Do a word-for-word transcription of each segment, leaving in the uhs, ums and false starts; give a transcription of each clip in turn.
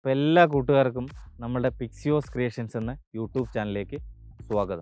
അപ്പോൾ എല്ലാ കൂട്ടുകാർക്കും നമ്മുടെ പിക്സിയോസ് ക്രിയേഷൻസ് എന്ന യൂട്യൂബ് ചാനലിലേക്ക് സ്വാഗതം.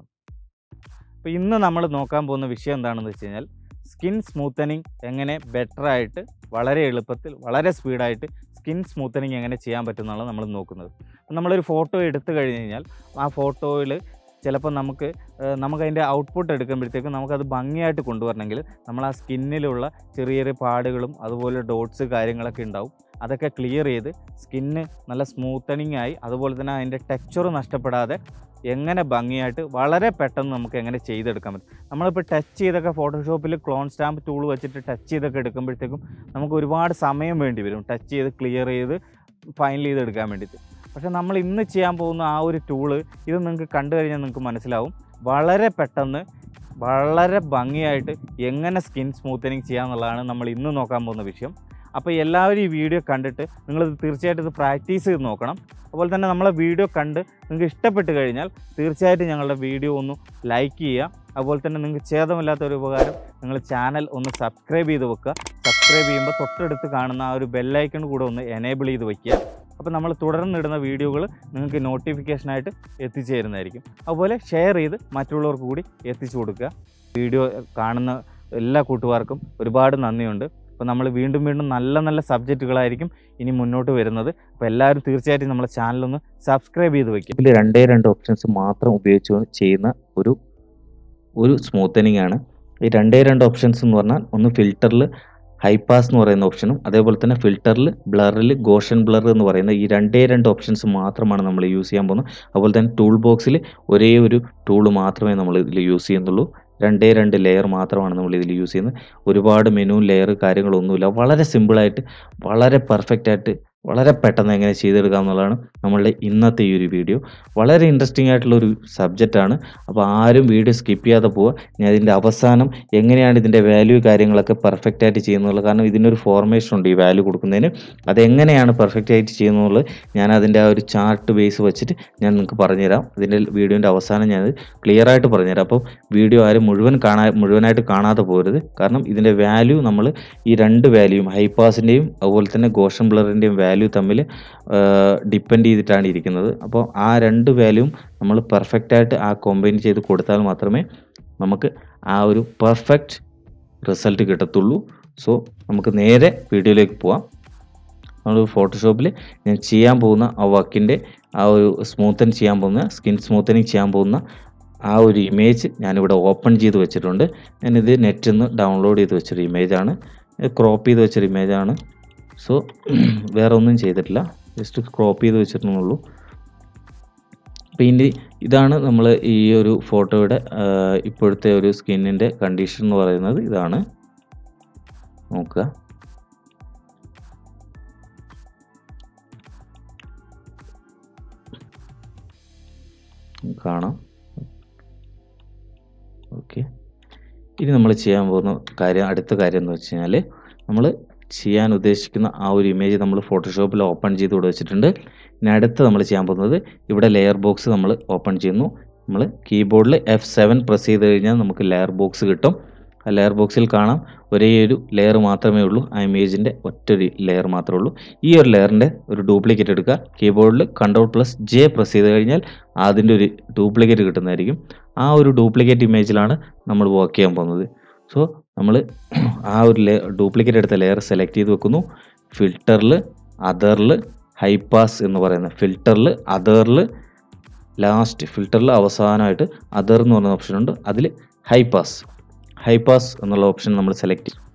അപ്പോൾ ഇന്ന് നമ്മൾ നോക്കാൻ പോകുന്ന വിഷയം എന്താണെന്ന് വെച്ച് കഴിഞ്ഞാൽ സ്കിൻ സ്മൂത്തനിങ് എങ്ങനെ ബെറ്ററായിട്ട് വളരെ എളുപ്പത്തിൽ വളരെ സ്പീഡായിട്ട് സ്കിൻ സ്മൂത്തനിങ് എങ്ങനെ ചെയ്യാൻ പറ്റുമെന്നാണ് നമ്മൾ നോക്കുന്നത്. നമ്മളൊരു ഫോട്ടോ എടുത്തു കഴിഞ്ഞ് കഴിഞ്ഞാൽ ആ ഫോട്ടോയിൽ ചിലപ്പോൾ നമുക്ക് നമുക്കതിൻ്റെ ഔട്ട്പുട്ട് എടുക്കുമ്പോഴത്തേക്കും നമുക്കത് ഭംഗിയായിട്ട് കൊണ്ടുവരണമെങ്കിൽ നമ്മൾ ആ സ്കിന്നിലുള്ള ചെറിയ ചെറിയ പാടുകളും അതുപോലെ ഡോട്ട്സ് കാര്യങ്ങളൊക്കെ ഉണ്ടാവും. അതൊക്കെ ക്ലിയർ ചെയ്ത് സ്കിന്ന് നല്ല സ്മൂത്തനിങ് ആയി അതുപോലെ തന്നെ അതിൻ്റെ ടെക്സ്ചർ നഷ്ടപ്പെടാതെ എങ്ങനെ ഭംഗിയായിട്ട് വളരെ പെട്ടെന്ന് നമുക്ക് എങ്ങനെ ചെയ്തെടുക്കാൻ പറ്റും. നമ്മളിപ്പോൾ ടച്ച് ചെയ്തൊക്കെ ഫോട്ടോഷോപ്പിൽ ക്ലോൺ സ്റ്റാമ്പ് ടൂൾ വെച്ചിട്ട് ടച്ച് ചെയ്തൊക്കെ എടുക്കുമ്പോഴത്തേക്കും നമുക്ക് ഒരുപാട് സമയം വേണ്ടി വരും ടച്ച് ചെയ്ത് ക്ലിയർ ചെയ്ത് ഫൈനൽ ചെയ്തെടുക്കാൻ വേണ്ടിയിട്ട്. പക്ഷേ നമ്മൾ ഇന്ന് ചെയ്യാൻ പോകുന്ന ആ ഒരു ടൂള് ഇത് നിങ്ങൾക്ക് കണ്ടു കഴിഞ്ഞാൽ നിങ്ങൾക്ക് മനസ്സിലാവും വളരെ പെട്ടെന്ന് വളരെ ഭംഗിയായിട്ട് എങ്ങനെ സ്കിൻ സ്മൂത്തനിങ് ചെയ്യാമെന്നുള്ളതാണ് നമ്മൾ ഇന്ന് നോക്കാൻ പോകുന്ന വിഷയം. അപ്പോൾ എല്ലാവരും ഈ വീഡിയോ കണ്ടിട്ട് നിങ്ങളിത് തീർച്ചയായിട്ടും ഇത് പ്രാക്ടീസ് ചെയ്ത് നോക്കണം. അതുപോലെ തന്നെ നമ്മളെ വീഡിയോ കണ്ട് നിങ്ങൾക്ക് ഇഷ്ടപ്പെട്ട് കഴിഞ്ഞാൽ തീർച്ചയായിട്ടും ഞങ്ങളുടെ വീഡിയോ ഒന്ന് ലൈക്ക് ചെയ്യുക. അതുപോലെ തന്നെ നിങ്ങൾക്ക് ഛേദമില്ലാത്തൊരു ഉപകാരം നിങ്ങൾ ചാനൽ ഒന്ന് സബ്സ്ക്രൈബ് ചെയ്ത് വെക്കുക. സബ്സ്ക്രൈബ് ചെയ്യുമ്പോൾ തൊട്ടടുത്ത് കാണുന്ന ആ ഒരു ബെല്ലൈക്കൺ കൂടെ ഒന്ന് എനേബിൾ ചെയ്ത് വയ്ക്കുക. അപ്പോൾ നമ്മൾ തുടർന്നിടുന്ന വീഡിയോകൾ നിങ്ങൾക്ക് നോട്ടിഫിക്കേഷനായിട്ട് എത്തിച്ചു തരുന്നതായിരിക്കും. അതുപോലെ ഷെയർ ചെയ്ത് മറ്റുള്ളവർക്ക് കൂടി എത്തിച്ചു കൊടുക്കുക. വീഡിയോ കാണുന്ന എല്ലാ കൂട്ടുകാർക്കും ഒരുപാട് നന്ദിയുണ്ട്. അപ്പോൾ നമ്മൾ വീണ്ടും വീണ്ടും നല്ല നല്ല സബ്ജക്റ്റുകളായിരിക്കും ഇനി മുന്നോട്ട് വരുന്നത്. അപ്പോൾ എല്ലാവരും തീർച്ചയായിട്ടും നമ്മുടെ ചാനലൊന്ന് സബ്സ്ക്രൈബ് ചെയ്ത് വയ്ക്കും. ഇതിൽ രണ്ടേ രണ്ട് ഓപ്ഷൻസ് മാത്രം ഉപയോഗിച്ച് ചെയ്യുന്ന ഒരു ഒരു സ്മൂത്തനിങ് ആണ്. ഈ രണ്ടേ രണ്ട് ഓപ്ഷൻസ് എന്ന് പറഞ്ഞാൽ ഒന്ന് ഫിൽറ്ററിൽ ഹൈപാസ് എന്ന് പറയുന്ന ഓപ്ഷനും അതേപോലെ തന്നെ ഫിൽറ്ററിൽ ബ്ലറിൽ ഗോഷൻ ബ്ലർ എന്ന് പറയുന്ന ഈ രണ്ടേ രണ്ട് ഓപ്ഷൻസ് മാത്രമാണ് നമ്മൾ യൂസ് ചെയ്യാൻ പോകുന്നത്. അതുപോലെ തന്നെ ടൂൾ ബോക്സിൽ ഒരേ ഒരു ടൂൾ മാത്രമേ നമ്മൾ ഇതിൽ യൂസ് ചെയ്യുന്നുള്ളൂ. രണ്ടേ രണ്ട് ലെയർ മാത്രമാണ് നമ്മൾ ഇതിൽ യൂസ് ചെയ്യുന്നത്. ഒരുപാട് മെനു ലെയർ കാര്യങ്ങളൊന്നുമില്ല. വളരെ സിമ്പിളായിട്ട് വളരെ പെർഫെക്റ്റായിട്ട് വളരെ പെട്ടെന്ന് എങ്ങനെ ചെയ്തെടുക്കുക എന്നുള്ളതാണ് നമ്മളുടെ ഇന്നത്തെ ഈ ഒരു വീഡിയോ. വളരെ ഇൻട്രസ്റ്റിംഗ് ആയിട്ടുള്ളൊരു സബ്ജക്റ്റാണ്. അപ്പോൾ ആരും വീഡിയോ സ്കിപ്പ് ചെയ്യാതെ പോവുക. ഞാൻ ഇതിൻ്റെ അവസാനം എങ്ങനെയാണ് ഇതിൻ്റെ വാല്യൂ കാര്യങ്ങളൊക്കെ പെർഫെക്റ്റായിട്ട് ചെയ്യുന്നുള്ളത്, കാരണം ഇതിനൊരു ഫോർമേഷൻ ഉണ്ട് ഈ വാല്യൂ കൊടുക്കുന്നതിന്. അതെങ്ങനെയാണ് പെർഫെക്റ്റായിട്ട് ചെയ്യുന്നുള്ളത് ഞാൻ അതിൻ്റെ ആ ഒരു ചാർട്ട് ബേസ് വെച്ചിട്ട് ഞാൻ നിങ്ങൾക്ക് പറഞ്ഞുതരാം. ഇതിൻ്റെ വീഡിയോൻ്റെ അവസാനം ഞാൻ ക്ലിയർ ആയിട്ട് പറഞ്ഞുതരാം. അപ്പോൾ വീഡിയോ ആരും മുഴുവൻ കാണാൻ മുഴുവനായിട്ട് കാണാതെ പോകരുത്. കാരണം ഇതിൻ്റെ വാല്യൂ നമ്മൾ ഈ രണ്ട് വാല്യൂയും ഹൈപാസിൻ്റെയും അതുപോലെ തന്നെ ഗോഷൻ ബ്ലറിൻ്റെയും വാല്യൂ തമ്മിൽ ഡിപ്പെൻഡ് ചെയ്തിട്ടാണ് ഇരിക്കുന്നത്. അപ്പോൾ ആ രണ്ട് വാല്യൂവും നമ്മൾ പെർഫെക്റ്റായിട്ട് ആ കോമ്പൈൻ ചെയ്ത് കൊടുത്താൽ മാത്രമേ നമുക്ക് ആ ഒരു പെർഫെക്റ്റ് റിസൾട്ട് കിട്ടത്തുള്ളൂ. സോ നമുക്ക് നേരെ വീഡിയോയിലേക്ക് പോവാം. നമ്മൾ ഫോട്ടോഷോപ്പിൽ ഞാൻ ചെയ്യാൻ പോകുന്ന ആ വർക്കിൻ്റെ ആ ഒരു സ്മൂത്തൻ ചെയ്യാൻ പോകുന്ന സ്കിൻ സ്മൂത്തനിങ് ചെയ്യാൻ പോകുന്ന ആ ഒരു ഇമേജ് ഞാനിവിടെ ഓപ്പൺ ചെയ്ത് വെച്ചിട്ടുണ്ട്. ഞാനിത് നെറ്റിൽ നിന്ന് ഡൗൺലോഡ് ചെയ്ത് വെച്ചൊരു ഇമേജാണ്, ക്രോപ്പ് ചെയ്ത് വെച്ചൊരു ഇമേജാണ്. സോ വേറെ ഒന്നും ചെയ്തിട്ടില്ല, ജസ്റ്റ് ക്രോപ്പ് ചെയ്ത് വെച്ചിട്ടുള്ളൂ. അപ്പോൾ ഇനി ഇതാണ് നമ്മൾ ഈ ഒരു ഫോട്ടോയുടെ ഇപ്പോഴത്തെ ഒരു സ്കിന്നിൻ്റെ കണ്ടീഷൻ എന്ന് പറയുന്നത് ഇതാണ്. നോക്കുക, കാണാം. ഓക്കെ, ഇനി നമ്മൾ ചെയ്യാൻ പോകുന്ന കാര്യം അടുത്ത കാര്യം എന്ന് വെച്ച് കഴിഞ്ഞാൽ നമ്മൾ ചെയ്യാൻ ഉദ്ദേശിക്കുന്ന ആ ഒരു ഇമേജ് നമ്മൾ ഫോട്ടോഷോപ്പിൽ ഓപ്പൺ ചെയ്ത് ഇവിടെ വെച്ചിട്ടുണ്ട്. ഇനി അടുത്ത് നമ്മൾ ചെയ്യാൻ പോകുന്നത് ഇവിടെ ലെയർ ബോക്സ് നമ്മൾ ഓപ്പൺ ചെയ്യുന്നു. നമ്മൾ കീബോർഡിൽ എഫ് സെവൻ പ്രസ് ചെയ്ത് കഴിഞ്ഞാൽ നമുക്ക് ലെയർ ബോക്സ് കിട്ടും. ആ ലെയർ ബോക്സിൽ കാണാം ഒരേ ഒരു ലെയർ മാത്രമേ ഉള്ളൂ, ആ ഇമേജിൻ്റെ ഒറ്റൊരു ലെയർ മാത്രമേ ഉള്ളൂ. ഈ ഒരു ലെയറിൻ്റെ ഒരു ഡ്യൂപ്ലിക്കേറ്റ് എടുക്കുക. കീബോർഡിൽ കൺട്രോൾ പ്ലസ് ജെ പ്രസ് ചെയ്ത് കഴിഞ്ഞാൽ അതിൻ്റെ ഒരു ഡ്യൂപ്ലിക്കേറ്റ് കിട്ടുന്നതായിരിക്കും. ആ ഒരു ഡ്യൂപ്ലിക്കേറ്റ് ഇമേജിലാണ് നമ്മൾ വർക്ക് ചെയ്യാൻ പോകുന്നത്. സോ നമ്മൾ ആ ഒരു ലെയർ ഡ്യൂപ്ലിക്കേറ്റ് എടുത്ത ലെയർ സെലക്ട് ചെയ്ത് വെക്കുന്നു. ഫിൽറ്ററിൽ അതറിൽ ഹൈപാസ് എന്ന് പറയുന്ന ഫിൽറ്ററിൽ അതറിൽ ലാസ്റ്റ് ഫിൽറ്ററിൽ അവസാനമായിട്ട് അതർ എന്ന് പറയുന്ന ഓപ്ഷൻ ഉണ്ട്. അതിൽ ഹൈപാസ് ഹൈപാസ് എന്നുള്ള ഓപ്ഷൻ നമ്മൾ സെലക്ട് ചെയ്യും.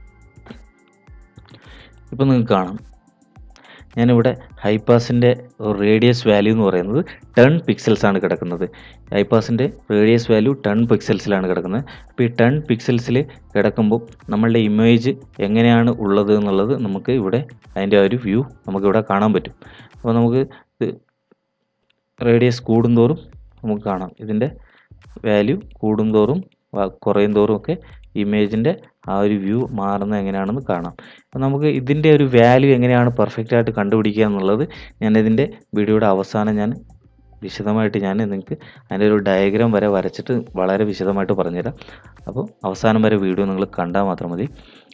ഇപ്പം നിങ്ങൾക്ക് കാണാം ഞാനിവിടെ ഹൈപാസിൻ്റെ റേഡിയസ് വാല്യൂ എന്ന് പറയുന്നത് ടെൻ പിക്സൽസ് ആണ് കിടക്കുന്നത്. ഹൈപാസിൻ്റെ റേഡിയസ് വാല്യൂ ടെൻ പിക്സൽസിലാണ് കിടക്കുന്നത്. അപ്പോൾ ഈ ടെൻ പിക്സൽസിൽ കിടക്കുമ്പോൾ നമ്മളുടെ ഇമേജ് എങ്ങനെയാണ് ഉള്ളത് എന്നുള്ളത് നമുക്ക് ഇവിടെ അതിൻ്റെ ഒരു വ്യൂ നമുക്കിവിടെ കാണാൻ പറ്റും. അപ്പോൾ നമുക്ക് ഇത് റേഡിയസ് കൂടുന്തോറും നമുക്ക് കാണാം ഇതിൻ്റെ വാല്യൂ കൂടുന്തോറും കുറയും തോറും ഒക്കെ ഇമേജിൻ്റെ ആ ഒരു വ്യൂ മാറുന്നത് എങ്ങനെയാണെന്ന് കാണാം. അപ്പോൾ നമുക്ക് ഇതിൻ്റെ ഒരു വാല്യൂ എങ്ങനെയാണ് പെർഫെക്റ്റായിട്ട് കണ്ടുപിടിക്കുക എന്നുള്ളത് ഞാൻ ഇതിൻ്റെ വീഡിയോയുടെ അവസാനം ഞാൻ വിശദമായിട്ട് ഞാൻ നിങ്ങൾക്ക് അതിൻ്റെ ഒരു ഡയഗ്രാം വരെ വരച്ചിട്ട് വളരെ വിശദമായിട്ട് പറഞ്ഞുതരാം. അപ്പോൾ അവസാനം വരെ വീഡിയോ നിങ്ങൾ കണ്ടാൽ മാത്രം മതി.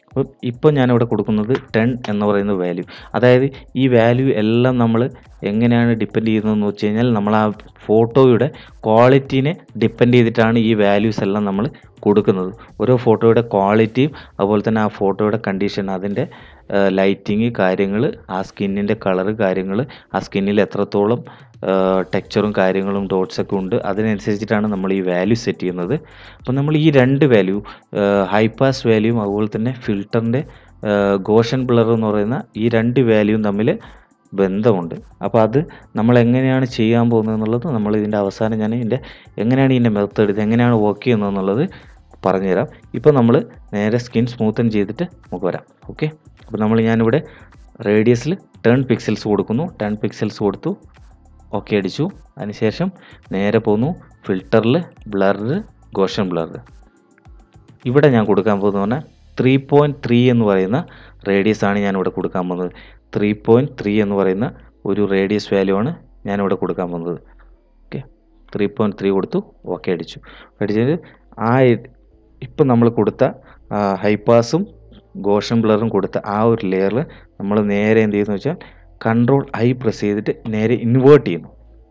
അപ്പോൾ ഇപ്പോൾ ഞാനിവിടെ കൊടുക്കുന്നത് ടെൻ എന്ന് പറയുന്ന വാല്യൂ. അതായത് ഈ വാല്യൂ എല്ലാം നമ്മൾ എങ്ങനെയാണ് ഡിപ്പെൻഡ് ചെയ്യുന്നതെന്ന് വെച്ച് കഴിഞ്ഞാൽ നമ്മൾ ആ ഫോട്ടോയുടെ ക്വാളിറ്റീനെ ഡിപ്പെൻഡ് ചെയ്തിട്ടാണ് ഈ വാല്യൂസ് എല്ലാം നമ്മൾ കൊടുക്കുന്നത്. ഓരോ ഫോട്ടോയുടെ ക്വാളിറ്റിയും അതുപോലെ തന്നെ ആ ഫോട്ടോയുടെ കണ്ടീഷൻ, അതിൻ്റെ ലൈറ്റിങ് കാര്യങ്ങൾ, ആ സ്കിന്നിൻ്റെ കളറ് കാര്യങ്ങൾ, ആ സ്കിന്നിൽ എത്രത്തോളം ടെക്സ്ചറും കാര്യങ്ങളും ഡോട്ട്സൊക്കെ ഉണ്ട്, അതിനനുസരിച്ചിട്ടാണ് നമ്മൾ ഈ വാല്യൂ സെറ്റ് ചെയ്യുന്നത്. അപ്പോൾ നമ്മൾ ഈ രണ്ട് വാല്യൂ, ഹൈ പാസ് വാല്യൂയും അതുപോലെ തന്നെ ഫിൽറ്ററിൻ്റെ ഗോഷൻ ബ്ലർ എന്ന് പറയുന്ന ഈ രണ്ട് വാല്യൂയും തമ്മിൽ ബന്ധമുണ്ട്. അപ്പോൾ അത് നമ്മൾ എങ്ങനെയാണ് ചെയ്യാൻ പോകുന്നത് എന്നുള്ളത് നമ്മൾ ഇതിൻ്റെ അവസാനം ഞാൻ ഇതിൻ്റെ എങ്ങനെയാണ് ഇതിൻ്റെ മെത്തേഡ്, ഇത് എങ്ങനെയാണ് വർക്ക് ചെയ്യുന്നത് എന്നുള്ളത് പറഞ്ഞുതരാം. ഇപ്പോൾ നമ്മൾ നേരെ സ്കിൻ സ്മൂത്തൻ ചെയ്തിട്ട് നമുക്ക് വരാം. ഓക്കെ, അപ്പോൾ നമ്മൾ ഞാനിവിടെ റേഡിയസിൽ ടെൻ പിക്സൽസ് കൊടുക്കുന്നു. ടെൻ പിക്സൽസ് കൊടുത്തു, ഓക്കെ അടിച്ചു. അതിനുശേഷം നേരെ പോന്നു ഫിൽറ്ററിൽ ബ്ലറ്, ഗോഷൻ ബ്ലറ്. ഇവിടെ ഞാൻ കൊടുക്കാൻ പോകുന്നത് പറഞ്ഞാൽ ത്രീ പോയിൻറ്റ് ത്രീ എന്ന് പറയുന്ന റേഡിയസ് ആണ് ഞാനിവിടെ കൊടുക്കാൻ പോകുന്നത്. ത്രീ പോയിൻറ്റ് ത്രീ എന്ന് പറയുന്ന ഒരു റേഡിയസ് വാല്യൂ ആണ് ഞാനിവിടെ കൊടുക്കാൻ പോകുന്നത്. ഓക്കെ, ത്രീ പോയിൻറ്റ് ത്രീ കൊടുത്തു, ഓക്കെ അടിച്ചു. അടിച്ചത് ആ ഇപ്പം നമ്മൾ കൊടുത്ത ഹൈപ്പാസും ഗോഷൻ ബ്ലറും കൊടുത്ത ആ ഒരു ലെയറിൽ നമ്മൾ നേരെ എന്ത് ചെയ്യുന്നു വെച്ചാൽ കൺട്രോൾ ഐ പ്രസ് ചെയ്തിട്ട് നേരെ ഇൻവേർട്ട് ചെയ്യുന്നു.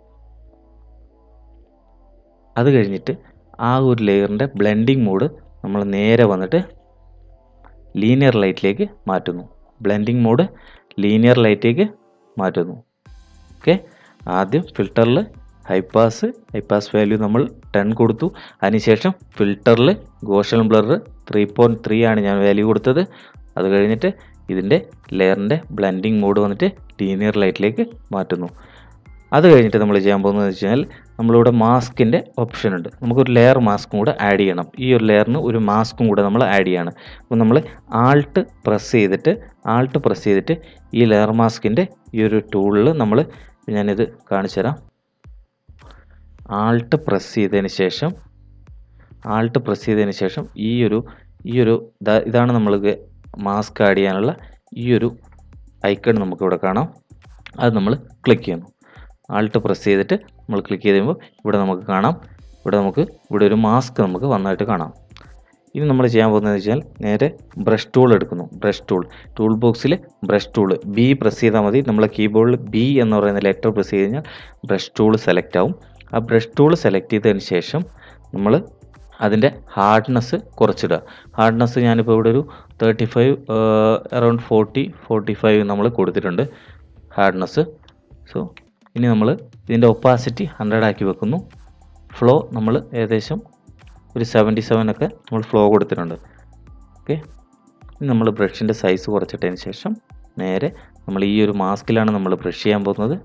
അത് കഴിഞ്ഞിട്ട് ആ ഒരു ലെയറിൻ്റെ ബ്ലെൻഡിങ് മോഡ് നമ്മൾ നേരെ വന്നിട്ട് ലീനിയർ ലൈറ്റിലേക്ക് മാറ്റുന്നു. ബ്ലെൻഡിങ് മോഡ് ലീനിയർ ലൈറ്റിലേക്ക് മാറ്റുന്നു. ഓക്കെ, ആദ്യം ഫിൽറ്ററിൽ ഹൈപ്പാസ് ഹൈപ്പാസ് വാല്യൂ നമ്മൾ ടെൻ കൊടുത്തു. അതിനുശേഷം ഫിൽറ്ററിൽ gaussian blur three point three ആണ് ഞാൻ വാല്യൂ കൊടുത്തത്. അത് കഴിഞ്ഞിട്ട് ഇതിൻ്റെ ലെയറിൻ്റെ ബ്ലെൻഡിങ് മോഡ് വന്നിട്ട് ലീനിയർ ലൈറ്റിലേക്ക് മാറ്റുന്നു. അത് കഴിഞ്ഞിട്ട് നമ്മൾ ചെയ്യാൻ പോകുന്നത് വെച്ച് കഴിഞ്ഞാൽ നമ്മളിവിടെ മാസ്കിൻ്റെ ഓപ്ഷൻ ഉണ്ട്. നമുക്കൊരു ലെയർ മാസ്കും കൂടെ ആഡ് ചെയ്യണം. ഈ ഒരു ലെയറിന് ഒരു മാസ്കും കൂടെ നമ്മൾ ആഡ് ചെയ്യണം. അപ്പോൾ നമ്മൾ ആൾട്ട് പ്രസ് ചെയ്തിട്ട് ആൾട്ട് പ്രസ് ചെയ്തിട്ട് ഈ ലെയർ മാസ്കിൻ്റെ ഈ ഒരു ടൂളിൽ നമ്മൾ, ഞാനിത് കാണിച്ചു തരാം. ആൾട്ട് പ്രസ് ചെയ്തതിന് ശേഷം ആൾട്ട് പ്രസ് ചെയ്തതിന് ശേഷം ഈ ഒരു ഈ ഒരു ഇതാണ് നമ്മൾക്ക് മാസ്ക് ആഡ് ചെയ്യാനുള്ള ഈ ഒരു ഐക്കൺ നമുക്കിവിടെ കാണാം. അത് നമ്മൾ ക്ലിക്ക് ചെയ്യുന്നു. ആൾട്ട് പ്രസ് ചെയ്തിട്ട് നമ്മൾ ക്ലിക്ക് ചെയ്ത് കഴിയുമ്പോൾ ഇവിടെ നമുക്ക് കാണാം, ഇവിടെ നമുക്ക് ഇവിടെ ഒരു മാസ്ക് നമുക്ക് വന്നായിട്ട് കാണാം. ഇനി നമ്മൾ ചെയ്യാൻ പോകുന്നത് വെച്ചാൽ നേരെ ബ്രഷ് ടൂൾ എടുക്കുന്നു. ബ്രഷ് ടൂൾ ടൂൾ ബോക്സിൽ ബ്രഷ് ടൂൾ ബി പ്രസ് ചെയ്താൽ മതി. നമ്മളെ കീബോർഡിൽ ബി എന്ന് പറയുന്ന ലെറ്റർ പ്രസ് ചെയ്ത് കഴിഞ്ഞാൽ ബ്രഷ് ടൂൾ സെലക്ട് ആവും. ആ ബ്രഷ് ടൂൾ സെലക്ട് ചെയ്തതിന് ശേഷം നമ്മൾ അതിൻ്റെ ഹാർഡ്നെസ് കുറച്ചിടുക. ഹാർഡ്നെസ് ഞാനിപ്പോൾ ഇവിടെ ഒരു thirty five around forty forty five നമ്മൾ കൊടുത്തിട്ടുണ്ട് ഹാർഡ്നെസ്. സോ ഇനി നമ്മൾ ഇതിൻ്റെ ഒപ്പാസിറ്റി ഹൺഡ്രഡ് ആക്കി വെക്കുന്നു. ഫ്ലോ നമ്മൾ ഏകദേശം ഒരു സെവൻറ്റി സെവൻ ഒക്കെ നമ്മൾ ഫ്ലോ കൊടുത്തിട്ടുണ്ട്. ഓക്കെ, ഇനി നമ്മൾ ബ്രഷിൻ്റെ സൈസ് കുറച്ചിട്ടതിന് ശേഷം നേരെ നമ്മൾ ഈ ഒരു മാസ്കിലാണ് നമ്മൾ ബ്രഷ് ചെയ്യാൻ പോകുന്നത്.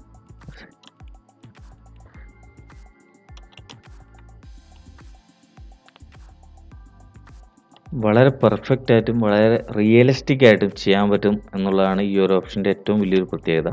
വളരെ പെർഫെക്റ്റ് ആയിട്ടും വളരെ റിയലിസ്റ്റിക് ആയിട്ടും ചെയ്യാൻ പറ്റും എന്നുള്ളതാണ് ഈ ഒരു ഓപ്ഷൻ്റെ ഏറ്റവും വലിയൊരു പ്രത്യേകത.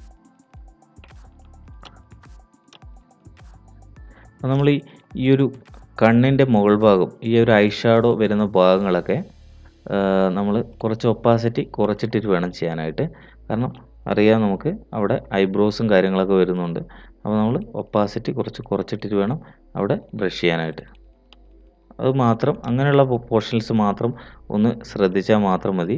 നമ്മൾ ഈ ഈ ഒരു കണ്ണിൻ്റെ മുകൾ ഭാഗം, ഈ ഒരു ഐ ഷാഡോ വരുന്ന ഭാഗങ്ങളൊക്കെ നമ്മൾ കുറച്ച് ഒപ്പാസിറ്റി കുറച്ചിട്ടിട്ട് വേണം ചെയ്യാനായിട്ട്. കാരണം അറിയാം നമുക്ക് അവിടെ ഐബ്രോസും കാര്യങ്ങളൊക്കെ വരുന്നുണ്ട്. അപ്പോൾ നമ്മൾ ഒപ്പാസിറ്റി കുറച്ച് കുറച്ചിട്ടിട്ട് വേണം അവിടെ ബ്രഷ് ചെയ്യാനായിട്ട്. അത് മാത്രം, അങ്ങനെയുള്ള പോർഷൻസ് മാത്രം ഒന്ന് ശ്രദ്ധിച്ചാൽ മാത്രം മതി.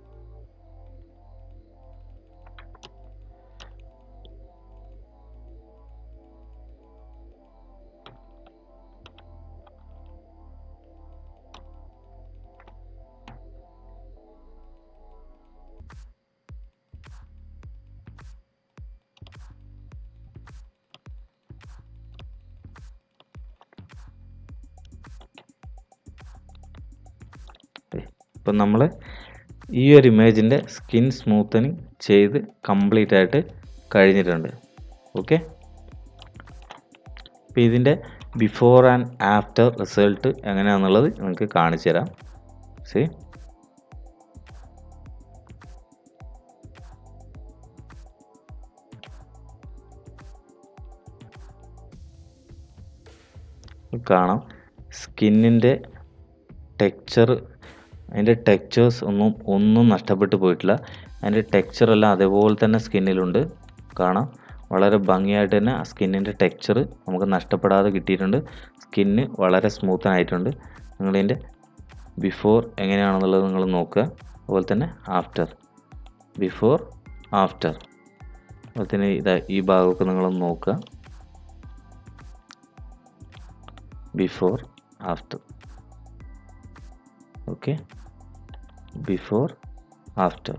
ഇപ്പം നമ്മൾ ഈ ഒരു ഇമേജിൻ്റെ സ്കിൻ സ്മൂത്തനിങ് ചെയ്ത് കംപ്ലീറ്റ് ആയിട്ട് കഴിഞ്ഞിട്ടുണ്ട്. ഓക്കെ, അപ്പോൾ ഇതിൻ്റെ ബിഫോർ ആൻഡ് ആഫ്റ്റർ റിസൾട്ട് എങ്ങനെയാണെന്നുള്ളത് നിങ്ങൾക്ക് കാണിച്ചു തരാം. സി കാണാം സ്കിന്നിൻ്റെ ടെക്സ്ചർ, അതിൻ്റെ ടെക്സ്ചേഴ്സ് ഒന്നും ഒന്നും നഷ്ടപ്പെട്ടു പോയിട്ടില്ല. അതിൻ്റെ ടെക്സ്ചറെല്ലാം അതേപോലെ തന്നെ സ്കിന്നിലുണ്ട്. കാണാം വളരെ ഭംഗിയായിട്ട് തന്നെ ആ സ്കിന്നിൻ്റെ ടെക്സ്ചർ നമുക്ക് നഷ്ടപ്പെടാതെ കിട്ടിയിട്ടുണ്ട്. സ്കിന്ന് വളരെ സ്മൂത്തനായിട്ടുണ്ട്. നിങ്ങളിതിൻ്റെ ബിഫോർ എങ്ങനെയാണെന്നുള്ളത് നിങ്ങൾ നോക്കുക. അതുപോലെ തന്നെ ആഫ്റ്റർ, ബിഫോർ ആഫ്റ്റർ. അതുപോലെ തന്നെ ഇതാ ഈ ഭാഗമൊക്കെ നിങ്ങളൊന്ന് നോക്കുക. Before after. Okay, before after.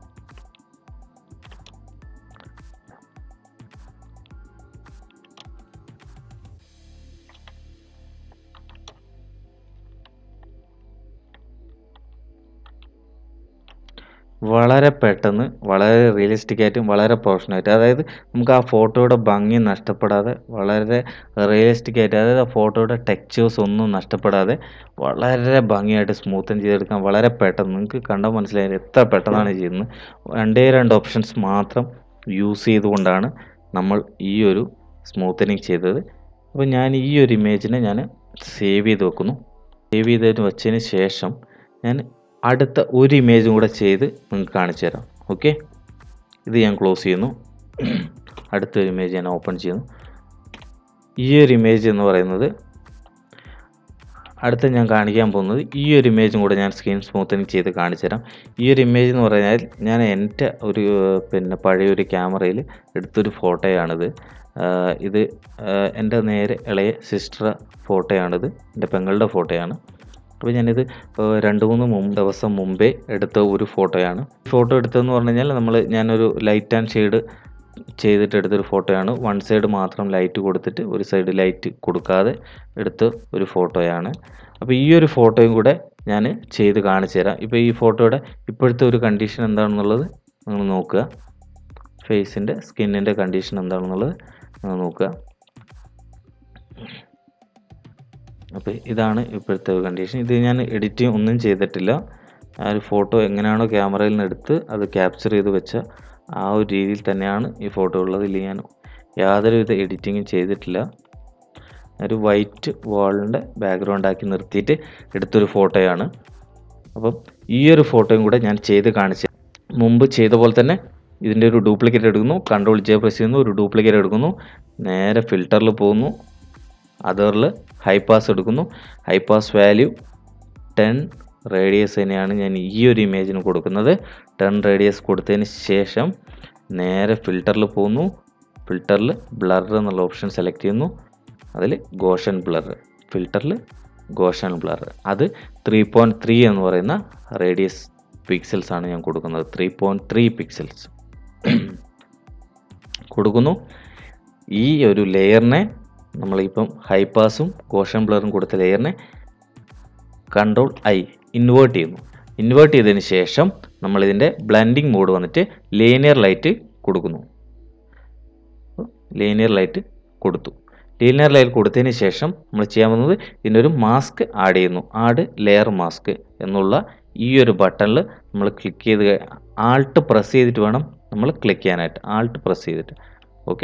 വളരെ പെട്ടെന്ന്, വളരെ റിയലിസ്റ്റിക് ആയിട്ടും വളരെ പ്രൊഫഷണൽ ആയിട്ട്, അതായത് നമുക്ക് ആ ഫോട്ടോയുടെ ഭംഗി നഷ്ടപ്പെടാതെ വളരെ റിയലിസ്റ്റിക് ആയിട്ട്, അതായത് ആ ഫോട്ടോയുടെ ടെക്സ്ചേഴ്സ് ഒന്നും നഷ്ടപ്പെടാതെ വളരെ ഭംഗിയായിട്ട് സ്മൂത്തൻ ചെയ്തെടുക്കാൻ വളരെ പെട്ടെന്ന്, നിങ്ങൾക്ക് കണ്ടാൽ മനസ്സിലായാലും എത്ര പെട്ടെന്നാണ് ചെയ്യുന്നത്. രണ്ടേ രണ്ട് ഓപ്ഷൻസ് മാത്രം യൂസ് ചെയ്തുകൊണ്ടാണ് നമ്മൾ ഈ ഒരു സ്മൂത്തനിങ് ചെയ്തത്. അപ്പോൾ ഞാൻ ഈ ഒരു ഇമേജിനെ ഞാൻ സേവ് ചെയ്ത് വെക്കുന്നു. സേവ് ചെയ്തിട്ട് വെച്ചതിന് ശേഷം ഞാൻ അടുത്ത ഒരു ഇമേജും കൂടെ ചെയ്ത് നിങ്ങൾക്ക് കാണിച്ചു തരാം. ഓക്കെ, ഇത് ഞാൻ ക്ലോസ് ചെയ്യുന്നു. അടുത്തൊരു ഇമേജ് ഞാൻ ഓപ്പൺ ചെയ്യുന്നു. ഈ ഒരു ഇമേജ് എന്ന് പറയുന്നത്, അടുത്ത ഞാൻ കാണിക്കാൻ പോകുന്നത് ഈ ഒരു ഇമേജും കൂടെ ഞാൻ സ്കിൻ സ്മൂത്തനിങ് ചെയ്ത് കാണിച്ചു തരാം. ഈ ഒരു ഇമേജ് എന്ന് പറഞ്ഞാൽ ഞാൻ എൻ്റെ ഒരു പിന്നെ പഴയൊരു ക്യാമറയിൽ എടുത്തൊരു ഫോട്ടോയാണിത്. ഇത് എൻ്റെ നേരെ ഇളയ സിസ്റ്റർ ഫോട്ടോയാണിത്, എൻ്റെ പെങ്ങളുടെ ഫോട്ടോയാണ്. അപ്പോൾ ഞാനിത് രണ്ട് മൂന്ന് മുമ്പ് ദിവസം മുമ്പേ എടുത്ത ഒരു ഫോട്ടോയാണ്. ഫോട്ടോ എടുത്തതെന്ന് പറഞ്ഞു കഴിഞ്ഞാൽ നമ്മൾ ഞാനൊരു ലൈറ്റ് ആൻഡ് ഷെയ്ഡ് ചെയ്തിട്ട് എടുത്തൊരു ഫോട്ടോയാണ്. വൺ സൈഡ് മാത്രം ലൈറ്റ് കൊടുത്തിട്ട് ഒരു സൈഡ് ലൈറ്റ് കൊടുക്കാതെ എടുത്ത ഒരു ഫോട്ടോയാണ്. അപ്പോൾ ഈ ഒരു ഫോട്ടോയും കൂടെ ഞാൻ ചെയ്ത് കാണിച്ചു തരാം. ഇപ്പോൾ ഈ ഫോട്ടോയുടെ ഇപ്പോഴത്തെ ഒരു കണ്ടീഷൻ എന്താണെന്നുള്ളത് നിങ്ങൾ നോക്കുക. ഫേസിൻ്റെ സ്കിന്നിൻ്റെ കണ്ടീഷൻ എന്താണെന്നുള്ളത് നിങ്ങൾ നോക്കുക. അപ്പോൾ ഇതാണ് ഇപ്പോഴത്തെ ഒരു കണ്ടീഷൻ. ഇത് ഞാൻ എഡിറ്റിംഗ് ഒന്നും ചെയ്തിട്ടില്ല. ആ ഒരു ഫോട്ടോ എങ്ങനെയാണോ ക്യാമറയിൽ നിന്ന് എടുത്ത് അത് ക്യാപ്ചർ ചെയ്ത് വെച്ച ആ ഒരു രീതിയിൽ തന്നെയാണ് ഈ ഫോട്ടോ ഉള്ളത്. ഇല്ലെങ്കിൽ ഞാൻ യാതൊരുവിധ എഡിറ്റിങ്ങും ചെയ്തിട്ടില്ല. ഒരു വൈറ്റ് വാളിൻ്റെ ബാക്ക്ഗ്രൗണ്ട് ആക്കി നിർത്തിയിട്ട് എടുത്തൊരു ഫോട്ടോയാണ്. അപ്പം ഈ ഒരു ഫോട്ടോയും കൂടെ ഞാൻ ചെയ്ത് കാണിച്ചു. മുമ്പ് ചെയ്ത പോലെ തന്നെ ഇതിൻ്റെ ഒരു ഡ്യൂപ്ലിക്കേറ്റ് എടുക്കുന്നു, കൺട്രോൾ ജെ പ്രസ് ചെയ്യുന്നു, ഒരു ഡ്യൂപ്ലിക്കേറ്റ് എടുക്കുന്നു, നേരെ ഫിൽറ്ററിൽ പോകുന്നു, അതറിൽ ഹൈ പാസ് എടുക്കുന്നു. High pass value ten radius തന്നെയാണ് ഞാൻ ഈ ഒരു ഇമേജിന് കൊടുക്കുന്നത്. ടെൻ റേഡിയസ് കൊടുത്തതിന് ശേഷം നേരെ ഫിൽറ്ററിൽ പോകുന്നു. ഫിൽറ്ററിൽ ബ്ലർ എന്നുള്ള ഓപ്ഷൻ സെലക്ട് ചെയ്യുന്നു. അതിൽ ഗോഷൻ ബ്ലർ, ഫിൽറ്ററിൽ ഗോഷൻ ബ്ലർ, അത് ത്രീ പോയിൻറ്റ് ത്രീ എന്ന് പറയുന്ന റേഡിയസ് പിക്സൽസ് ആണ് ഞാൻ കൊടുക്കുന്നത്. ത്രീ പോയിൻറ്റ് ത്രീ പിക്സൽസ് കൊടുക്കുന്നു. ഈ ഒരു ലെയറിനെ നമ്മളിപ്പം ഹൈ പാസും ഗോഷൻ ബ്ലറും കൊടുത്ത ലെയറിനെ കൺട്രോൾ ഐ ഇൻവേർട്ട് ചെയ്യുന്നു. ഇൻവേർട്ട് ചെയ്തതിന് ശേഷം നമ്മളിതിൻ്റെ ബ്ലെൻഡിങ് മോഡ് വന്നിട്ട് ലീനിയർ ലൈറ്റ് കൊടുക്കുന്നു. ലീനിയർ ലൈറ്റ് കൊടുത്തു. ലീനിയർ ലൈറ്റ് കൊടുത്തതിന് ശേഷം നമ്മൾ ചെയ്യാൻ പോകുന്നത് ഇതിൻ്റെ ഒരു മാസ്ക് ആഡ് ചെയ്യുന്നു. ആഡ് ലെയർ മാസ്ക് എന്നുള്ള ഈ ഒരു ബട്ടണിൽ നമ്മൾ ക്ലിക്ക് ചെയ്ത് ആൾട്ട് പ്രസ് ചെയ്തിട്ട് വേണം നമ്മൾ ക്ലിക്ക് ചെയ്യാനായിട്ട്. ആൾട്ട് പ്രസ് ചെയ്തിട്ട് ഓക്കെ,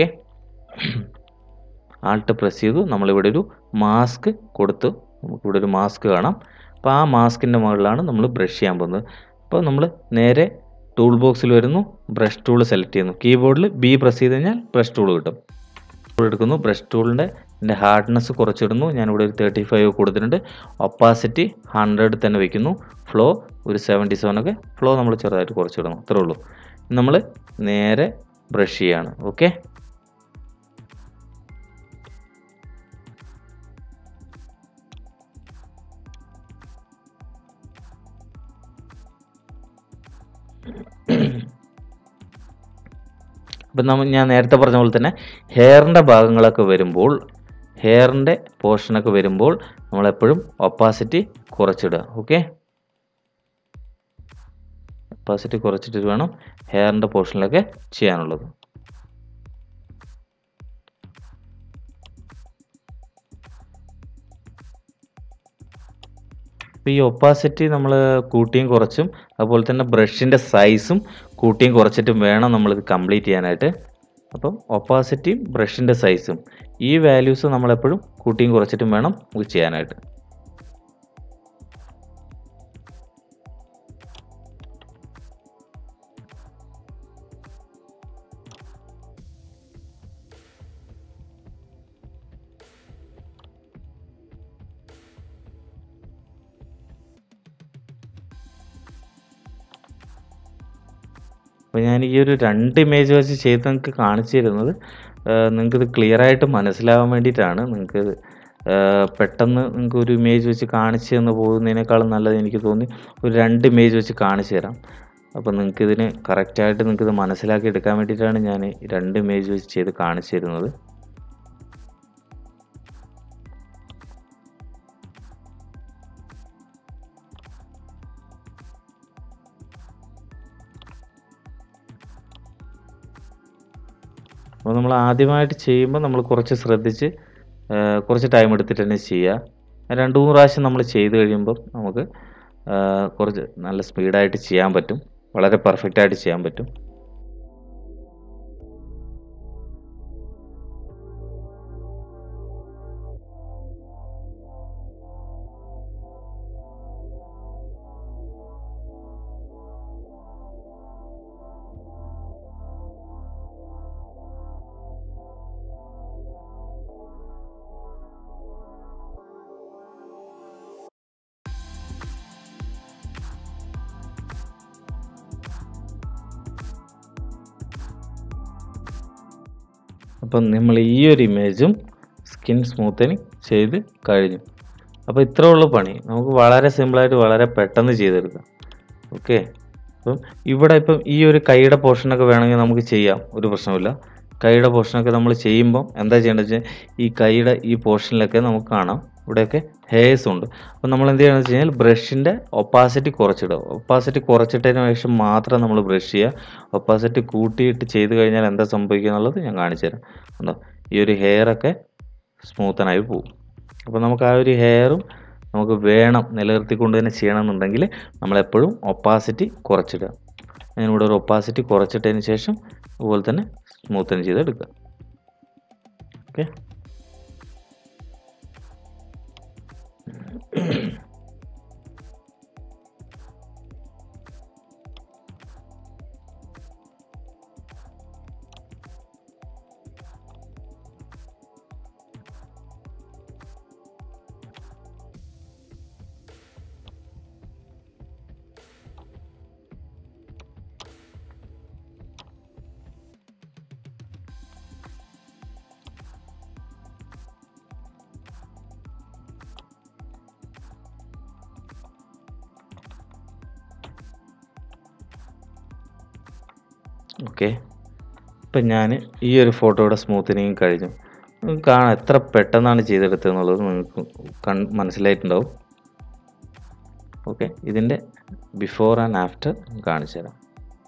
ആൾട്ട് പ്രസ് ചെയ്തു. നമ്മളിവിടെ ഒരു മാസ്ക് കൊടുത്തു. നമുക്കിവിടെ ഒരു മാസ്ക് കാണാം. അപ്പോൾ ആ മാസ്കിൻ്റെ മുകളിലാണ് നമ്മൾ ബ്രഷ് ചെയ്യാൻ പോകുന്നത്. അപ്പോൾ നമ്മൾ നേരെ ടൂൾ ബോക്സിൽ വരുന്നു, ബ്രഷ് ടൂൾ സെലക്ട് ചെയ്യുന്നു. കീബോർഡിൽ ബി പ്രസ് ചെയ്ത് കഴിഞ്ഞാൽ ബ്രഷ് ടൂൾ കിട്ടും. ടൂൾ എടുക്കുന്നു. ബ്രഷ് ടൂളിൻ്റെ എൻ്റെ ഹാർഡ്നെസ് കുറച്ചിടുന്നു. ഞാനിവിടെ ഒരു തേർട്ടി ഫൈവ് കൊടുത്തിട്ടുണ്ട്. ഒപ്പാസിറ്റി ഹൺഡ്രഡ് തന്നെ വയ്ക്കുന്നു. ഫ്ലോ ഒരു സെവൻറ്റി സെവൻ ഒക്കെ, ഫ്ലോ നമ്മൾ ചെറുതായിട്ട് കുറച്ചിടുന്നു. അത്രേ ഉള്ളൂ. നമ്മൾ നേരെ ബ്രഷ് ചെയ്യാണ്. ഓക്കെ, അപ്പം നമ്മൾ ഞാൻ നേരത്തെ പറഞ്ഞ പോലെ തന്നെ ഹെയറിൻ്റെ ഭാഗങ്ങളൊക്കെ വരുമ്പോൾ, ഹെയറിൻ്റെ പോർഷനൊക്കെ വരുമ്പോൾ നമ്മളെപ്പോഴും ഒപ്പാസിറ്റി കുറച്ചിടുക. ഓക്കെ, ഒപ്പാസിറ്റി കുറച്ചിട്ട് വേണം ഹെയറിൻ്റെ പോർഷനിലൊക്കെ ചെയ്യാനുള്ളത്. അപ്പോൾ ഈ ഒപ്പാസിറ്റി നമ്മൾ കൂട്ടിയും കുറച്ചും, അതുപോലെ തന്നെ ബ്രഷിൻ്റെ സൈസും കൂട്ടിയും കുറച്ചിട്ടും വേണം നമ്മളിത് കംപ്ലീറ്റ് ചെയ്യാനായിട്ട്. അപ്പം ഒപ്പാസിറ്റിയും ബ്രഷിൻ്റെ സൈസും ഈ വാല്യൂസ് നമ്മളെപ്പോഴും കൂട്ടിയും കുറച്ചിട്ടും വേണം ഇത് ചെയ്യാനായിട്ട്. അപ്പോൾ ഞാൻ ഈ ഒരു രണ്ട് ഇമേജ് വെച്ച് ചെയ്ത് നിങ്ങൾക്ക് കാണിച്ചു തരുന്നത് നിങ്ങൾക്കിത് ക്ലിയറായിട്ട് മനസ്സിലാവാൻ വേണ്ടിയിട്ടാണ്. നിങ്ങൾക്ക് പെട്ടെന്ന് നിങ്ങൾക്ക് ഒരു ഇമേജ് വെച്ച് കാണിച്ചു തന്നു പോകുന്നതിനേക്കാളും നല്ലത് എനിക്ക് തോന്നി ഒരു രണ്ട് ഇമേജ് വെച്ച് കാണിച്ചു തരാം. അപ്പോൾ നിങ്ങൾക്കിതിന് കറക്റ്റായിട്ട് നിങ്ങൾക്കിത് മനസ്സിലാക്കി എടുക്കാൻ വേണ്ടിയിട്ടാണ് ഞാൻ രണ്ട് ഇമേജ് വെച്ച് ചെയ്ത് കാണിച്ചു തരുന്നത്. അപ്പോൾ നമ്മൾ ആദ്യമായിട്ട് ചെയ്യുമ്പോൾ നമ്മൾ കുറച്ച് ശ്രദ്ധിച്ച് കുറച്ച് ടൈം എടുത്തിട്ട് തന്നെ ചെയ്യുക. രണ്ട് മൂന്ന് പ്രാവശ്യം നമ്മൾ ചെയ്ത് കഴിയുമ്പോൾ നമുക്ക് കുറച്ച് നല്ല സ്പീഡായിട്ട് ചെയ്യാൻ പറ്റും, വളരെ പെർഫെക്റ്റായിട്ട് ചെയ്യാൻ പറ്റും. അപ്പം നമ്മൾ ഈ ഒരു ഇമേജും സ്കിൻ സ്മൂത്തനിങ് ചെയ്ത് കഴിഞ്ഞു. അപ്പോൾ ഇത്രേ ഉള്ളൂ പണി. നമുക്ക് വളരെ സിമ്പിളായിട്ട് വളരെ പെട്ടെന്ന് ചെയ്തെടുക്കാം. ഓക്കെ, അപ്പം ഇവിടെ ഇപ്പം ഈ ഒരു കൈയുടെ പോർഷനൊക്കെ വേണമെങ്കിൽ നമുക്ക് ചെയ്യാം, ഒരു പ്രശ്നമില്ല. കൈയുടെ പോർഷനൊക്കെ നമ്മൾ ചെയ്യുമ്പം എന്താ ചെയ്യേണ്ടത് വെച്ചാൽ ഈ കൈയുടെ ഈ പോർഷനിലൊക്കെ നമുക്ക് കാണാം ഇവിടെയൊക്കെ ഹെയർസ് ഉണ്ട്. അപ്പം നമ്മൾ എന്ത് ചെയ്യണമെന്ന് വെച്ച് കഴിഞ്ഞാൽ ബ്രഷിൻ്റെ ഒപ്പാസിറ്റി കുറച്ചിടുക. ഒപ്പാസിറ്റി കുറച്ചിട്ടതിന് ശേഷം മാത്രം നമ്മൾ ബ്രഷ് ചെയ്യുക. ഒപ്പാസിറ്റി കൂട്ടിയിട്ട് ചെയ്ത് കഴിഞ്ഞാൽ എന്താ സംഭവിക്കുക എന്നുള്ളത് ഞാൻ കാണിച്ചു തരാം. എന്തോ ഈ ഒരു ഹെയറൊക്കെ സ്മൂത്തനായി പോകും. അപ്പോൾ നമുക്ക് ആ ഒരു ഹെയറും നമുക്ക് വേണം നിലനിർത്തിക്കൊണ്ട് തന്നെ ചെയ്യണമെന്നുണ്ടെങ്കിൽ നമ്മളെപ്പോഴും ഒപ്പാസിറ്റി കുറച്ചിടുക. ഞാനിവിടെ ഒരു ഒപ്പാസിറ്റി കുറച്ചിട്ടതിന് ശേഷം അതുപോലെ തന്നെ സ്മൂത്തൻ ചെയ്തെടുക്കുക. ഓക്കെ, ഓക്കെ ഇപ്പം ഞാൻ ഈ ഒരു ഫോട്ടോയുടെ സ്മൂത്തനിങ് കഴിഞ്ഞു. നിങ്ങൾക്ക് കാണാം എത്ര പെട്ടെന്നാണ് ചെയ്തെടുത്തത് എന്നുള്ളത് നിങ്ങൾക്ക് കൺ മനസ്സിലായിട്ടുണ്ടാവും. ഓക്കെ, ഇതിൻ്റെ ബിഫോർ ആൻഡ് ആഫ്റ്റർ കാണിച്ചു തരാം.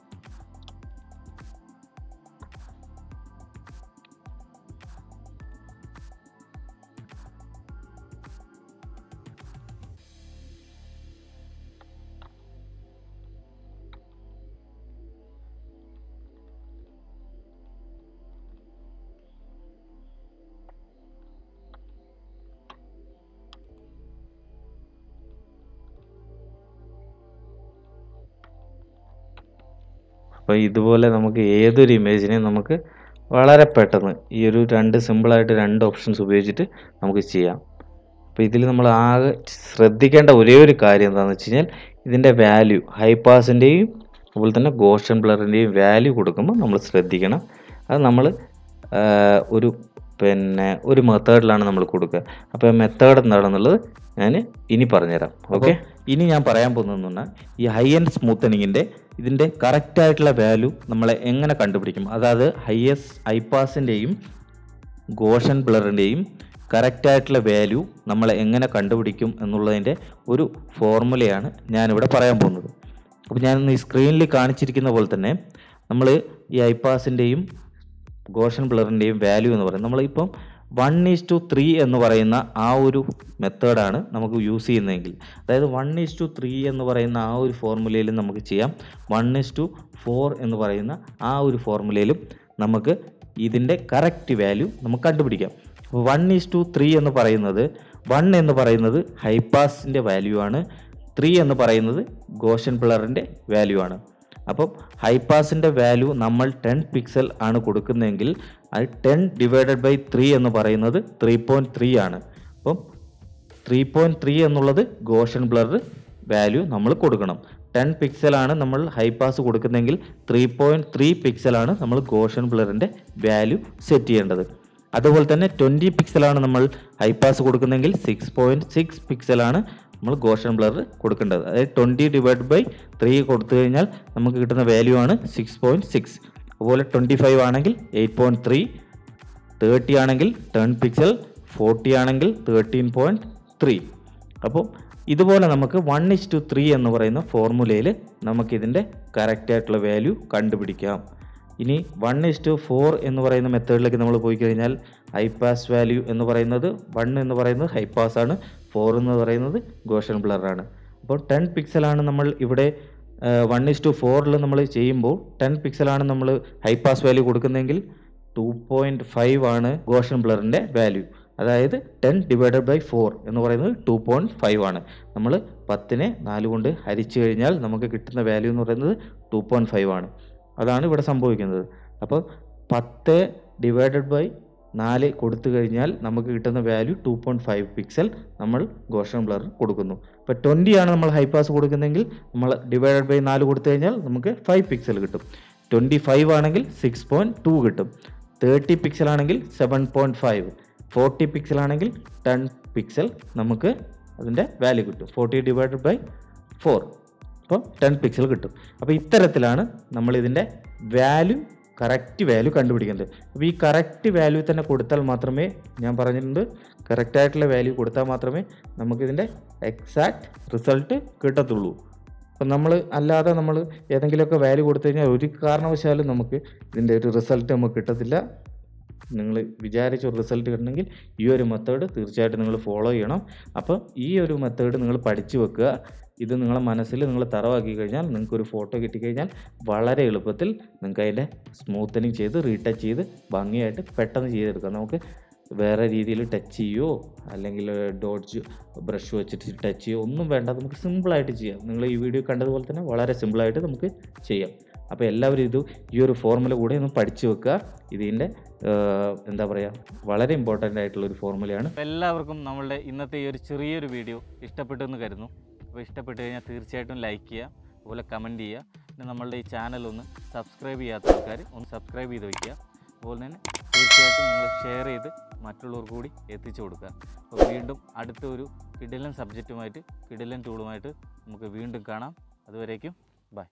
അപ്പോൾ ഇതുപോലെ നമുക്ക് ഏതൊരു ഇമേജിനെയും നമുക്ക് വളരെ പെട്ടെന്ന് ഈ ഒരു രണ്ട് സിമ്പിളായിട്ട് രണ്ട് ഓപ്ഷൻസ് ഉപയോഗിച്ചിട്ട് നമുക്ക് ചെയ്യാം. അപ്പോൾ ഇതിൽ നമ്മൾ ആകെ ശ്രദ്ധിക്കേണ്ട ഒരേ ഒരു കാര്യം എന്താണെന്ന് വെച്ച് കഴിഞ്ഞാൽ ഇതിൻ്റെ വാല്യൂ ഹൈ പാസിൻ്റെയും അതുപോലെ തന്നെ ഗോഷൻ ബ്ലറിൻ്റെയും വാല്യൂ കൊടുക്കുമ്പോൾ നമ്മൾ ശ്രദ്ധിക്കണം. അത് നമ്മൾ ഒരു പിന്നെ ഒരു മെത്തേഡിലാണ് നമ്മൾ കൊടുക്കുക. അപ്പോൾ മെത്തേഡ് എന്താണെന്നുള്ളത് ഞാൻ ഇനി പറഞ്ഞുതരാം. ഓക്കെ, ഇനി ഞാൻ പറയാൻ പോകുന്നതെന്ന് പറഞ്ഞാൽ ഈ ഹൈ എൻഡ് സ്മൂത്തനിങ്ങിൻ്റെ ഇതിൻ്റെ കറക്റ്റായിട്ടുള്ള വാല്യൂ നമ്മളെ എങ്ങനെ കണ്ടുപിടിക്കും, അതായത് ഹൈയസ് ഹൈ പാസിൻ്റെയും ഗോഷൻ ബ്ലറിൻ്റെയും കറക്റ്റായിട്ടുള്ള വാല്യൂ നമ്മളെ എങ്ങനെ കണ്ടുപിടിക്കും എന്നുള്ളതിൻ്റെ ഒരു ഫോർമുലയാണ് ഞാനിവിടെ പറയാൻ പോകുന്നത്. അപ്പോൾ ഞാനിന്ന് ഈ സ്ക്രീനിൽ കാണിച്ചിരിക്കുന്ന പോലെ തന്നെ നമ്മൾ ഈ ഹൈ പാസിൻ്റെയും ഗോഷൻ ബ്ലറിൻ്റെയും വാല്യൂ എന്ന് പറയുന്നത് നമ്മളിപ്പം വൺ ഈസ് ടു ത്രീ എന്ന് പറയുന്ന ആ ഒരു മെത്തേഡാണ് നമുക്ക് യൂസ് ചെയ്യുന്നതെങ്കിൽ, അതായത് വൺ ഈസ് ടു ത്രീ എന്ന് പറയുന്ന ആ ഒരു ഫോർമുലയിലും നമുക്ക് ചെയ്യാം. വൺ ഈസ് ടു ഫോർ എന്ന് പറയുന്ന ആ ഒരു ഫോർമുലയിലും നമുക്ക് ഇതിൻ്റെ കറക്റ്റ് വാല്യൂ നമുക്ക് കണ്ടുപിടിക്കാം. വൺ ഈസ് ടു ത്രീ എന്ന് പറയുന്നത് വൺ എന്ന് പറയുന്നത് ഹൈ പാസിൻ്റെ വാല്യൂ ആണ്, ത്രീ എന്ന് പറയുന്നത് ഗോഷൻ ബ്ലറിൻ്റെ വാല്യൂ ആണ്. അപ്പം ഹൈ പാസിൻ്റെ വാല്യൂ നമ്മൾ ടെൻ പിക്സൽ ആണ് കൊടുക്കുന്നതെങ്കിൽ അത് ടെൻ ഡിവൈഡഡ് ബൈ ത്രീ എന്ന് പറയുന്നത് ത്രീ പോയിൻറ്റ് ത്രീ ആണ്. അപ്പം ത്രീ പോയിൻറ്റ് ത്രീ എന്നുള്ളത് ഗോഷൻ ബ്ലർ വാല്യൂ നമ്മൾ കൊടുക്കണം. ടെൻ പിക്സലാണ് നമ്മൾ ഹൈ പാസ് കൊടുക്കുന്നതെങ്കിൽ ത്രീ പോയിൻറ്റ് ത്രീ പിക്സലാണ് നമ്മൾ ഗോഷൻ ബ്ലറിൻ്റെ വാല്യൂ സെറ്റ് ചെയ്യേണ്ടത്. അതുപോലെ തന്നെ ട്വൻറ്റി പിക്സലാണ് നമ്മൾ ഹൈ പാസ് കൊടുക്കുന്നതെങ്കിൽ സിക്സ് പോയിൻറ്റ് സിക്സ് പിക്സലാണ് നമ്മൾ ഗോഷൻ ബ്ലർ കൊടുക്കേണ്ടത്. അതായത് ട്വൻറ്റി ഡിവൈഡ് ബൈ ത്രീ കൊടുത്തു കഴിഞ്ഞാൽ നമുക്ക് കിട്ടുന്ന വാല്യൂ ആണ് സിക്സ് പോയിൻറ്റ് സിക്സ്. അതുപോലെ ട്വൻറ്റി ഫൈവ് ആണെങ്കിൽ എയ്റ്റ് പോയിൻറ്റ് ത്രീ, തേർട്ടി ആണെങ്കിൽ ടെൻ പിക്സൽ, ഫോർട്ടി ആണെങ്കിൽ തേർട്ടീൻ പോയിൻറ്റ് ത്രീ. അപ്പോൾ ഇതുപോലെ നമുക്ക് വൺ ഇസ് ടു ത്രീ എന്ന് പറയുന്ന ഫോർമുലയിൽ നമുക്കിതിൻ്റെ കറക്റ്റായിട്ടുള്ള വാല്യൂ കണ്ടുപിടിക്കാം. ഇനി വൺ ഇസ് ടു ഫോർ എന്ന് പറയുന്ന മെത്തേഡിലേക്ക് നമ്മൾ പോയി കഴിഞ്ഞാൽ ഹൈ പാസ് വാല്യൂ എന്ന് പറയുന്നത് വൺ എന്ന് പറയുന്നത് ഹൈ പാസ് ആണ്, ഫോർ എന്ന് പറയുന്നത് ഗോഷൻ ബ്ലറാണ്. അപ്പോൾ ടെൻ പിക്സലാണ് നമ്മൾ ഇവിടെ വൺ ഇസ് ടു ഫോറിൽ നമ്മൾ ചെയ്യുമ്പോൾ ടെൻ പിക്സലാണ് നമ്മൾ ഹൈ പാസ് വാല്യൂ കൊടുക്കുന്നതെങ്കിൽ ടു പോയിൻറ്റ് ഫൈവ് ആണ് ഗോഷൻ ബ്ലറിൻ്റെ വാല്യൂ. അതായത് ടെൻ ഡിവൈഡഡ് ബൈ ഫോർ എന്ന് പറയുന്നത് ടു പോയിൻറ്റ് ഫൈവ് ആണ്. നമ്മൾ പത്തിനെ നാല് കൊണ്ട് ഹരിച്ചു കഴിഞ്ഞാൽ നമുക്ക് കിട്ടുന്ന വാല്യൂ എന്ന് പറയുന്നത് ടു പോയിൻറ്റ് ഫൈവ് ആണ്. അതാണ് ഇവിടെ സംഭവിക്കുന്നത്. അപ്പോൾ പത്ത് ഡിവൈഡഡ് ബൈ നാല് കൊടുത്തു കഴിഞ്ഞാൽ നമുക്ക് കിട്ടുന്ന value two point five pixel നമ്മൾ ഗോഷൻ ബ്ലർ കൊടുക്കുന്നു. ഇപ്പോൾ ട്വൻറ്റി ആണ് നമ്മൾ ഹൈ പാസ് കൊടുക്കുന്നതെങ്കിൽ നമ്മൾ ഡിവൈഡഡ് ബൈ നാല് കൊടുത്തു കഴിഞ്ഞാൽ നമുക്ക് ഫൈവ് പിക്സൽ കിട്ടും. ട്വൻറ്റി ഫൈവ് ആണെങ്കിൽ സിക്സ് പോയിൻറ്റ് ടു കിട്ടും. തേർട്ടി പിക്സൽ ആണെങ്കിൽ seven point five, forty pixel ആണെങ്കിൽ ടെൻ പിക്സൽ നമുക്ക് അതിൻ്റെ വാല്യൂ കിട്ടും. ഫോർട്ടി ഡിവൈഡഡ് ബൈ ഫോർ അപ്പോൾ ടെൻ പിക്സൽ കിട്ടും. അപ്പോൾ ഇത്തരത്തിലാണ് നമ്മൾ ഇതിൻ്റെ വാല്യൂ കറക്റ്റ് വാല്യൂ കണ്ടുപിടിക്കുന്നത്. അപ്പോൾ ഈ കറക്റ്റ് വാല്യൂ തന്നെ കൊടുത്താൽ മാത്രമേ, ഞാൻ പറഞ്ഞിട്ടുണ്ട് കറക്റ്റായിട്ടുള്ള വാല്യൂ കൊടുത്താൽ മാത്രമേ നമുക്കിതിൻ്റെ എക്സാക്റ്റ് റിസൾട്ട് കിട്ടത്തുള്ളൂ. അപ്പം നമ്മൾ അല്ലാതെ നമ്മൾ ഏതെങ്കിലുമൊക്കെ വാല്യൂ കൊടുത്തു കഴിഞ്ഞാൽ ഒരു കാരണവശാലും നമുക്ക് ഇതിൻ്റെ ഒരു റിസൾട്ട് നമുക്ക് കിട്ടത്തില്ല. നിങ്ങൾ വിചാരിച്ച ഒരു റിസൾട്ട് കിട്ടണമെങ്കിൽ ഈ ഒരു മെത്തേഡ് തീർച്ചയായിട്ടും നിങ്ങൾ ഫോളോ ചെയ്യണം. അപ്പോൾ ഈ ഒരു മെത്തേഡ് നിങ്ങൾ പഠിച്ചു വെക്കുക. ഇത് നിങ്ങളെ മനസ്സിൽ നിങ്ങൾ തറവാക്കി കഴിഞ്ഞാൽ നിങ്ങൾക്കൊരു ഫോട്ടോ കിട്ടിക്കഴിഞ്ഞാൽ വളരെ എളുപ്പത്തിൽ നിങ്ങൾക്ക് അതിൻ്റെ സ്മൂത്തനിങ് ചെയ്ത് റീടച്ച് ചെയ്ത് ഭംഗിയായിട്ട് പെട്ടെന്ന് ചെയ്തെടുക്കാം. നമുക്ക് വേറെ രീതിയിൽ ടച്ച് ചെയ്യുകയോ അല്ലെങ്കിൽ ഡോഡ്ജ് ബ്രഷ് വെച്ചിട്ട് ടച്ച് ചെയ്യുകയോ ഒന്നും വേണ്ട, നമുക്ക് സിമ്പിളായിട്ട് ചെയ്യാം. നിങ്ങൾ ഈ വീഡിയോ കണ്ടതുപോലെ തന്നെ വളരെ സിമ്പിളായിട്ട് നമുക്ക് ചെയ്യാം. അപ്പോൾ എല്ലാവരും ഇത് ഈ ഒരു ഫോർമുല കൂടെ ഒന്ന് പഠിച്ചു വെക്കുക. ഇതിൻ്റെ എന്താ പറയുക, വളരെ ഇമ്പോർട്ടൻ്റ് ആയിട്ടുള്ളൊരു ഫോർമുലയാണ്. അപ്പോൾ എല്ലാവർക്കും നമ്മളുടെ ഇന്നത്തെ ഈ ഒരു ചെറിയൊരു വീഡിയോ ഇഷ്ടപ്പെട്ടു എന്ന് കരുതുന്നു. അപ്പോൾ ഇഷ്ടപ്പെട്ട് കഴിഞ്ഞാൽ തീർച്ചയായിട്ടും ലൈക്ക് ചെയ്യുക, അതുപോലെ കമൻറ്റ് ചെയ്യുക. പിന്നെ നമ്മളുടെ ഈ ചാനൽ ഒന്ന് സബ്സ്ക്രൈബ് ചെയ്യാത്ത ആൾക്കാർ ഒന്ന് സബ്സ്ക്രൈബ് ചെയ്ത് വയ്ക്കുക. അതുപോലെ തന്നെ തീർച്ചയായിട്ടും നിങ്ങൾ ഷെയർ ചെയ്ത് മറ്റുള്ളവർക്ക് കൂടി എത്തിച്ചു കൊടുക്കുക. അപ്പോൾ വീണ്ടും അടുത്ത ഒരു കിടിലൻ സബ്ജക്റ്റുമായിട്ട് കിടിലൻ ടൂളുമായിട്ട് നമുക്ക് വീണ്ടും കാണാം. അതുവരേക്കും